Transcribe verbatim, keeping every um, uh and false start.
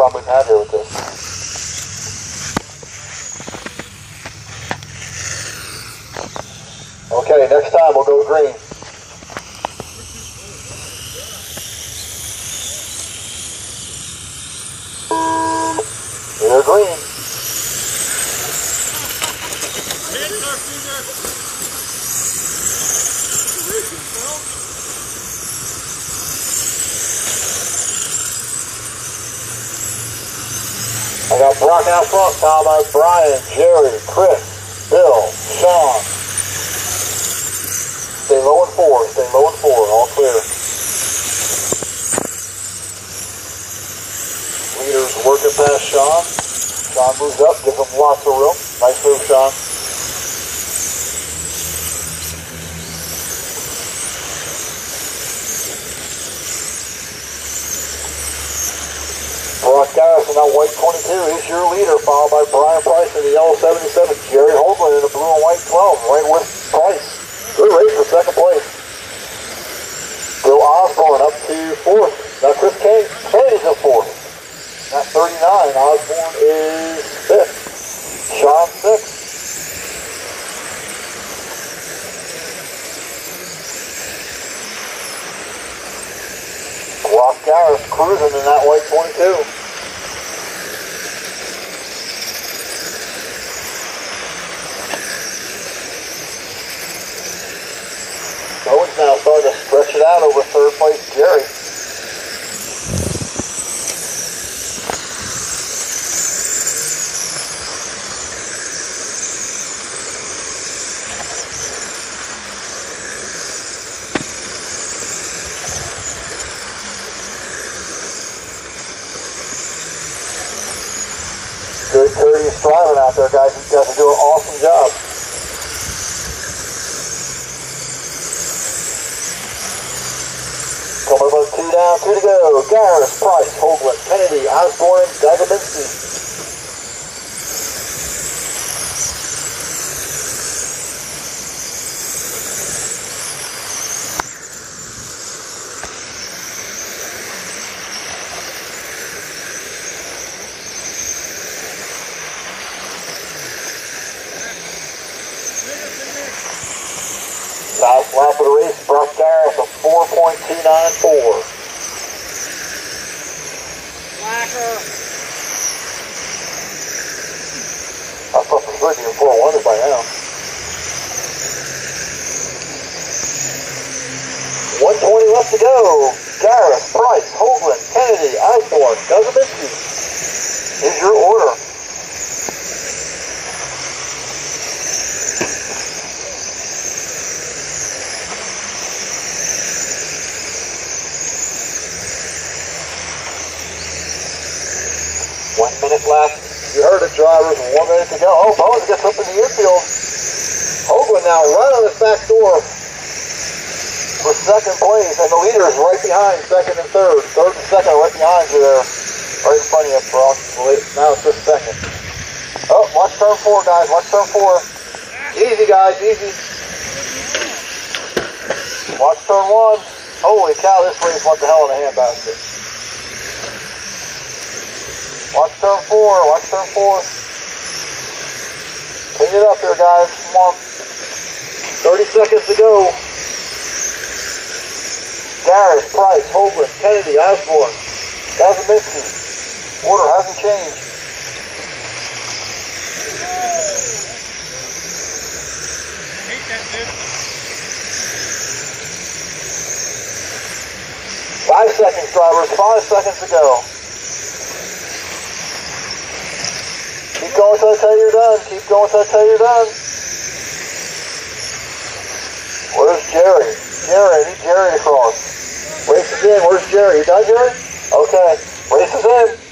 fun we've had here with this. Okay, next time we'll go green. They're green. I got Brock out front, followed by Brian, Jerry, Chris, Bill, Sean. Stay low and four, stay low and four, all clear. Leaders working past Sean. Sean moves up, gives him lots of room. Nice move, Sean. Brock Garrison, now white twenty-two, he's your leader, followed by Brian Price in the yellow seventy-seven. Jerry Hoagland in the blue and white twelve, right with Price. Good race for second place. Bill Osborne up to fourth. Now Chris Kennedy's in fourth. At thirty-nine, Osborne is fifth. Sean sixth. Brock Garris cruising in that white twenty-two. Owens now starting to stretch it out over third place Jerry. Good courteous driving out there, guys. You guys are doing an awesome job. Coming about two down, two to go. Garris, Price, Hoagland, Kennedy, Osborne, Dagominski. Last lap of the race, Brock Garris, a four point two nine four. Slacker. I thought for sure you're four one by now. one twenty left to go. Garris, Price, Hoagland, Kennedy, Osborne, Dagominski. Here's your order. One minute left. You heard it, drivers. One minute to go. Oh, Bones gets up in the infield. Hoagland now right on his back door for second place, and the leader is right behind second and third. Third and second right behind you there. Right in front of you, Brock. Now it's just second. Oh, watch turn four, guys. Watch turn four. Easy, guys. Easy. Watch turn one. Holy cow, this race went to hell in a handbasket. Watch turn four, watch turn four. Clean it up here, guys. Come on. thirty seconds to go. Garris, Price, Hoagland, Kennedy, Osborne, Dagominski. Order hasn't changed. Five seconds, drivers. Five seconds to go. Keep going until I tell you you're done. Keep going until I tell you you're done. Where's Jerry? Jerry, I need Jerry to cross. Race is in. Where's Jerry? You done, Jerry? Okay. Race is in.